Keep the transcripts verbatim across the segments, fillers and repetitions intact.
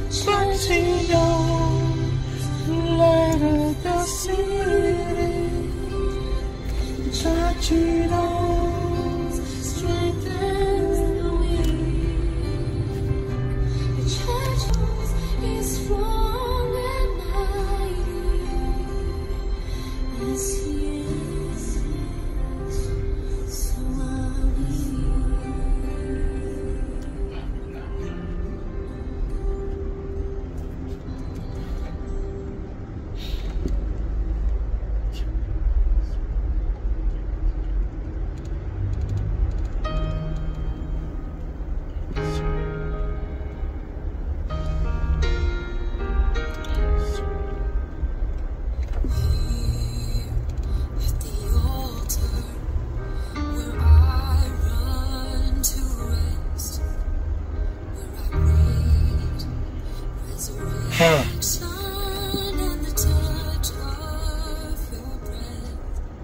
Touching on light of the city, touching on strengthens the weak. The church is strong and mighty as He is, so are we. Huh. And the touch of your breath,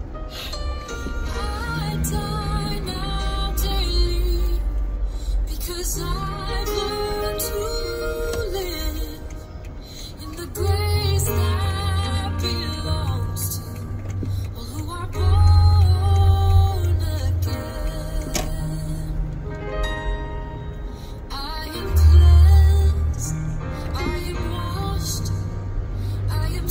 I die now daily because I've learned to live in the grace that belongs to all who are born again. I am cleansed, I am washed, I am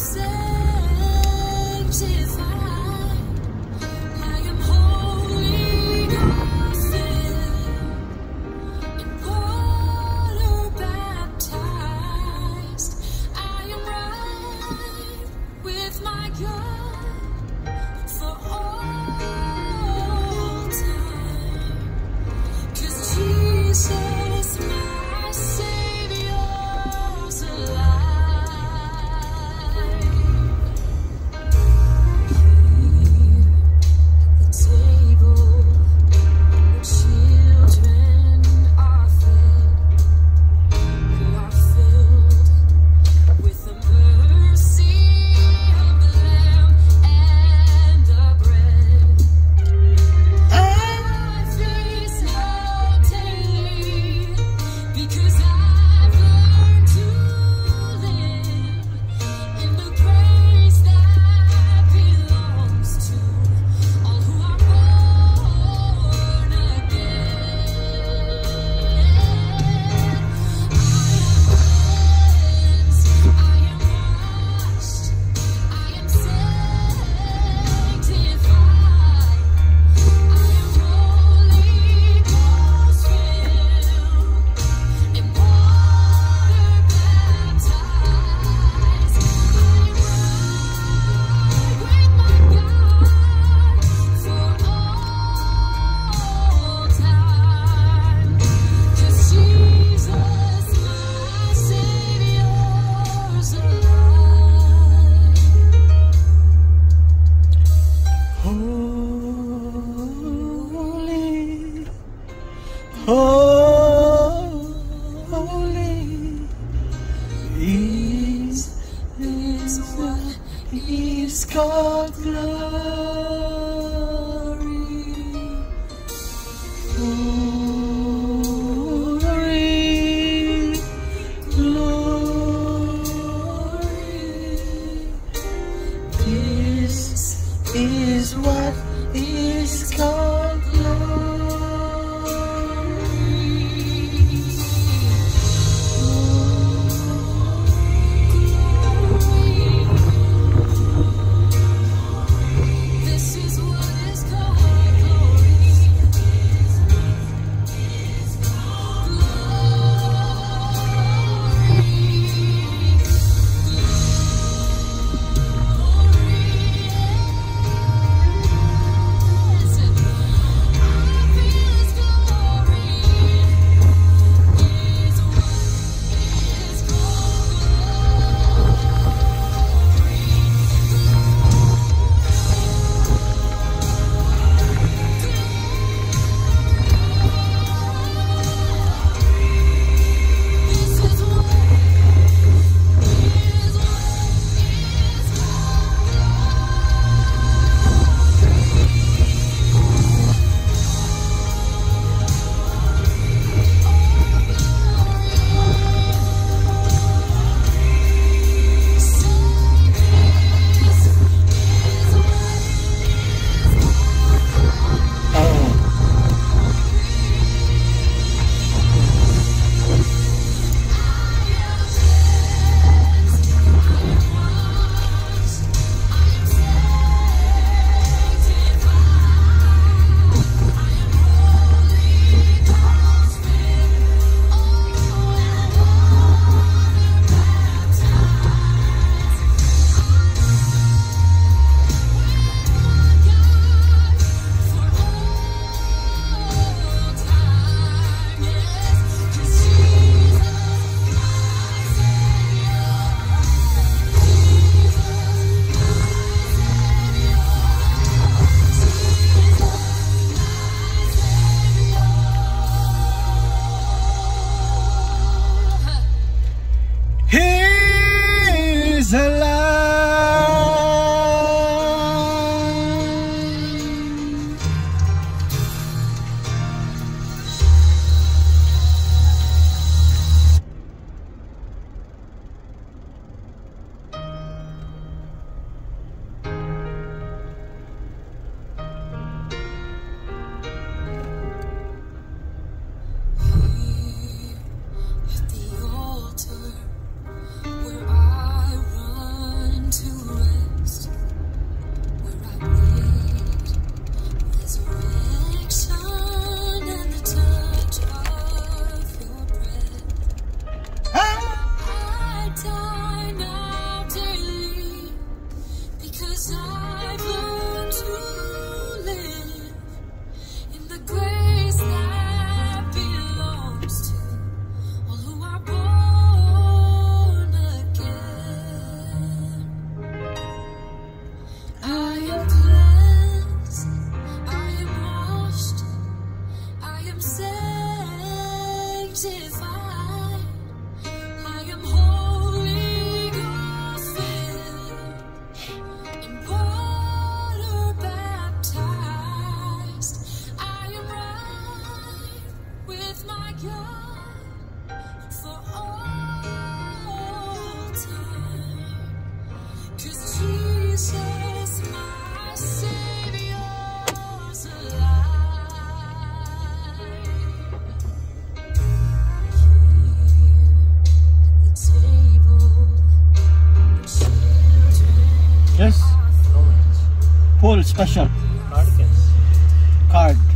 sanctified, I am Holy Ghost filled and water baptized. I am right with my God for all time, 'cause Jesus, my Savior's alive. Here at the table where children are fed, we are filled with the mercy of the Lamb and the bread. I face no daily because I've learned to live in the grace that belongs to all who are born again. I am cleansed, I am washed, I am sanctified, I am Holy Ghost filled and water baptized. I am right with my God for all time, 'cause Jesus, my Savior's alive. Holy, holy is is what is called glory. Glory, glory. This is what is called glory. Glory. alive. Yes, full special Card case. card.